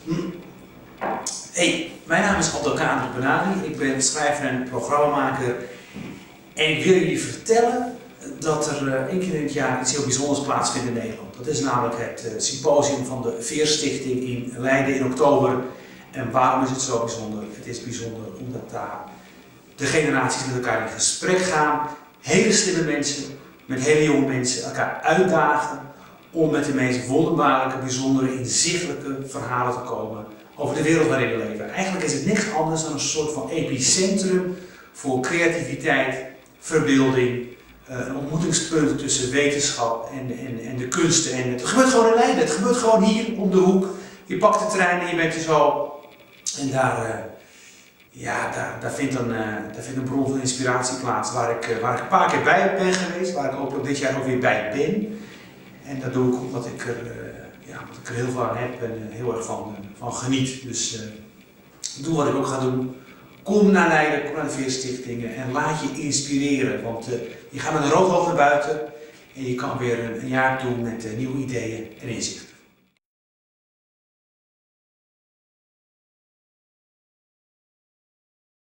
Hey, mijn naam is Abdelkader Benali. Ik ben schrijver en programmamaker. En ik wil jullie vertellen dat er één keer in het jaar iets heel bijzonders plaatsvindt in Nederland. Dat is namelijk het symposium van de Veerstichting in Leiden in oktober. En waarom is het zo bijzonder? Het is bijzonder omdat daar de generaties met elkaar in gesprek gaan. Hele slimme mensen met hele jonge mensen elkaar uitdagen om met de meest wonderbaarlijke, bijzondere, inzichtelijke verhalen te komen over de wereld waarin we leven. Eigenlijk is het niks anders dan een soort van epicentrum voor creativiteit, verbeelding, een ontmoetingspunt tussen wetenschap en de kunsten. En het gebeurt gewoon in Leiden, het gebeurt gewoon hier om de hoek. Je pakt de trein en je bent er zo. En daar vindt een bron van inspiratie plaats waar ik een paar keer bij ben geweest, waar ik hopelijk dit jaar ook weer bij ben. En dat doe ik omdat ik er heel veel aan heb en heel erg van geniet. Dus doe wat ik ook ga doen. Kom naar Leiden, kom naar de Veerstichtingen en laat je inspireren. Want je gaat met een rood hoofd naar buiten en je kan weer een jaar doen met nieuwe ideeën en inzichten.